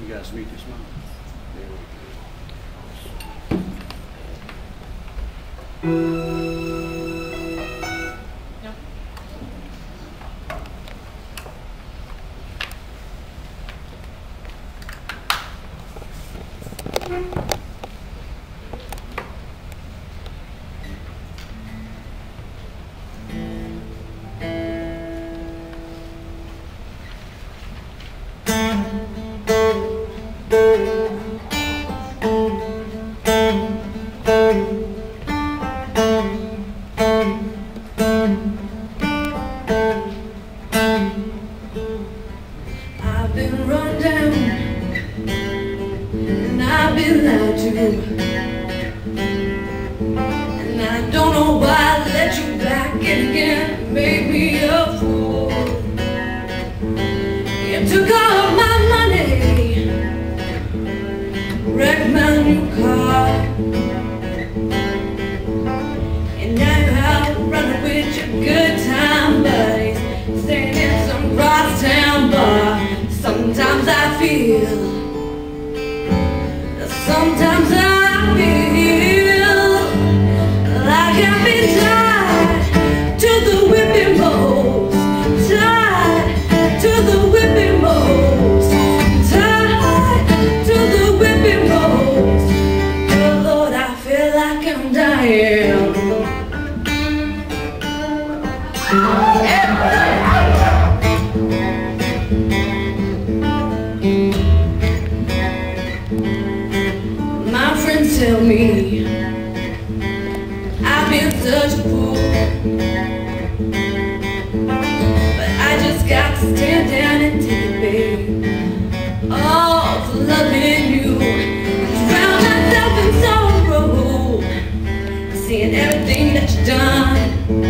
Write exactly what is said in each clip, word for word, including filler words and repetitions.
guys meet this month. I've been run down and I've been lied to, and I don't know why I let you back in again, made me a fool. You took all my money, wrecked my new car, and now you're out running with your good time buddies, staying in some crosstown bar. Sometimes I feel, sometimes I feel like I've been tied to the whipping post, tied to the whipping post, tied to the whipping post. Oh Lord, I feel like I'm dying. My friends tell me I've been such a fool, but I just got to stand down and take it, babe. Oh, for loving you, drown myself in sorrow, seeing everything that you've done,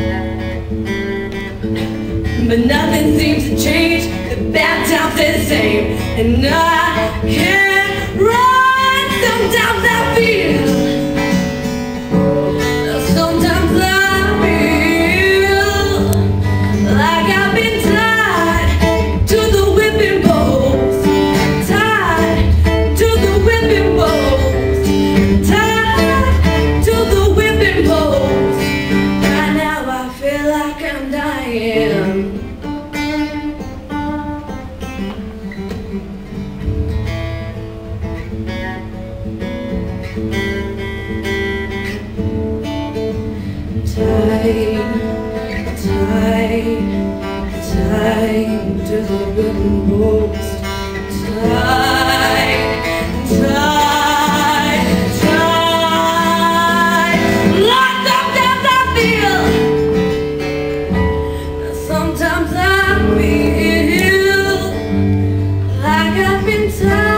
but nothing seems to change. The bad times stay the same, and I can't run. Sometimes I feel, sometimes I feel like I've been tied to the whipping post, tied to the whipping post, tied to the whipping post. Right now I feel like I'm dying. Tied, tied, tied to the whipping post, tied, tied, tied. Like sometimes I feel, sometimes I feel like I've been tied.